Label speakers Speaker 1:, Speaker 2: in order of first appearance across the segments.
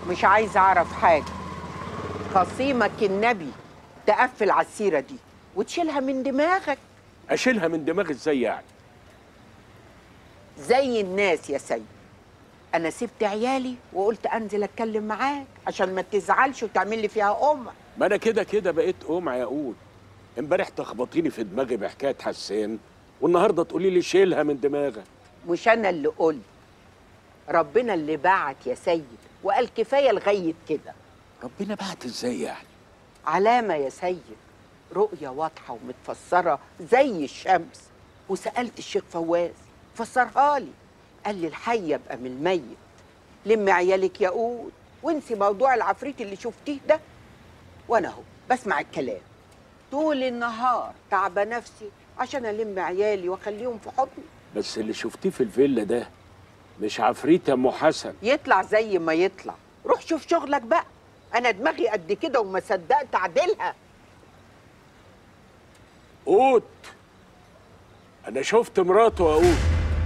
Speaker 1: مش عايزه اعرف حاجه. خصيمك النبي تقفل على السيره دي وتشيلها من دماغك.
Speaker 2: اشيلها من دماغي ازاي يعني؟
Speaker 1: زي الناس يا سيد. انا سبت عيالي وقلت انزل اتكلم معاك عشان ما تزعلش وتعمل لي فيها قمع.
Speaker 2: ما انا كده كده بقيت قمع يا قول. امبارح تخبطيني في دماغي بحكايه حسان، والنهارده تقولي لي شيلها من دماغك.
Speaker 1: مش انا اللي قلت، ربنا اللي بعت يا سيد وقال كفايه لغايه كده.
Speaker 2: ربنا بعت ازاي يعني؟
Speaker 1: علامه يا سيد، رؤيه واضحه ومتفسره زي الشمس. وسالت الشيخ فواز فسرها لي، قال لي الحي يبقى من الميت. لم عيالك يا قول وانسي موضوع العفريت اللي شفتيه ده. وانا اهو بسمع الكلام طول النهار، تعبه نفسي عشان الم عيالي واخليهم في حضني.
Speaker 2: بس اللي شفتيه في الفيلا ده مش عفريت يا ام حسن.
Speaker 1: يطلع زي ما يطلع، روح شوف شغلك بقى. انا دماغي قد كده وما صدقت اعدلها.
Speaker 2: قوت، انا شفت مراته يا قوت.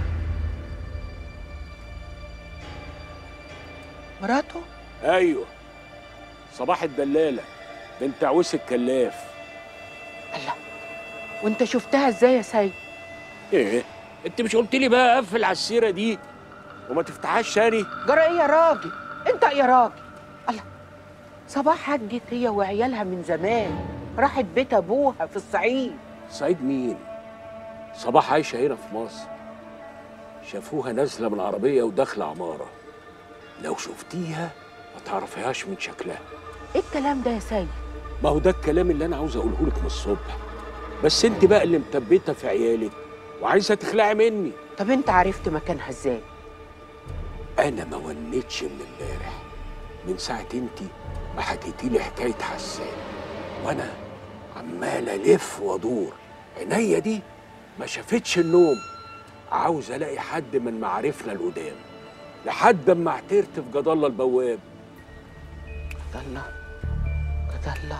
Speaker 1: مراته؟
Speaker 2: ايوه، صباح الدلاله بنت عويس الكلاف.
Speaker 1: الله، وانت شفتها ازاي يا سيد؟
Speaker 2: ايه؟ انت مش قلت لي بقى قفل على السيره دي وما تفتحهاش تاني؟
Speaker 1: جرى ايه يا راجل؟ انت يا راجل. الله، صباح حجت هي وعيالها من زمان، راحت بيت ابوها في الصعيد.
Speaker 2: صعيد مين؟ صباح عايشه هنا في مصر. شافوها نازله من العربيه وداخله عماره. لو شفتيها ما تعرفيهاش من شكلها.
Speaker 1: ايه الكلام ده يا سيد؟
Speaker 2: ما هو ده الكلام اللي انا عاوز اقوله لك من الصبح، بس انت بقى اللي مثبته في عيالك وعايزه تخلعي مني.
Speaker 1: طب انت عرفت مكانها ازاي؟
Speaker 2: انا ما ونيتش من امبارح، من ساعه انت ما حكيتي لي حكايه حسان، وانا عمال الف وادور. عينيا دي ما شافتش النوم. عاوز الاقي حد من معارفنا القدام لحد اما اعترت في جد الله البواب.
Speaker 1: جد الله، جد الله،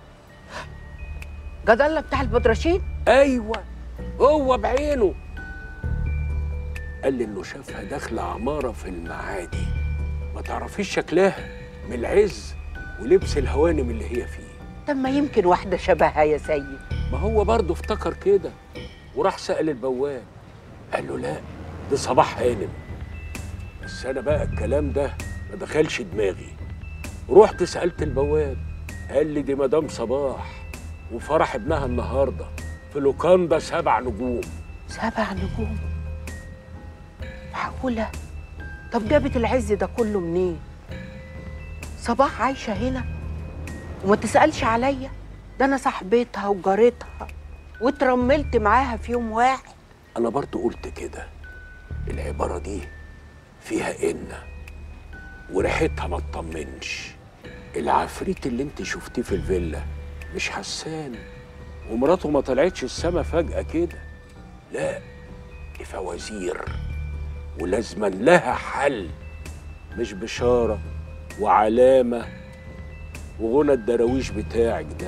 Speaker 1: جد الله بتاع البدرشين؟
Speaker 2: ايوه، هو بعينه. قال لي انه شافها داخله عماره في المعادي، ما تعرفيش شكلها من العز ولبس الهوانم اللي هي فيه.
Speaker 1: طب ما يمكن واحده شبهها يا سيد.
Speaker 2: ما هو برضه افتكر كده وراح سأل البواب، قال له لا دي صباح هانم. بس انا بقى الكلام ده ما دخلش دماغي. رحت سألت البواب، قال لي دي مدام صباح وفرح ابنها النهارده في لوكاندا 7 نجوم.
Speaker 1: 7 نجوم؟ معقولة؟ طب جابت العز ده كله منين؟ صباح عايشة هنا وما تسألش عليا؟ ده أنا صاحبتها وجارتها واترملت معاها في يوم واحد.
Speaker 2: أنا برضو قلت كده. العبارة دي فيها إن وريحتها ما تطمنش. العفريت اللي انت شفتيه في الفيلا مش حسان، ومراته ما طلعتش السما فجأة كده. لا، دي فوازير ولازما لها حل، مش بشارة وعلامة وغنى الدراويش بتاعك ده.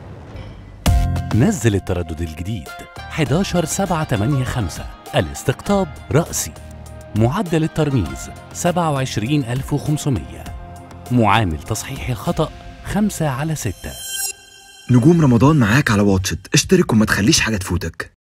Speaker 3: نزل التردد الجديد 11785، الاستقطاب رأسي، معدل الترميز 27500، معامل تصحيح الخطأ 5/6.
Speaker 4: نجوم رمضان معاك على واتشت، اشترك وما تخليش حاجة تفوتك.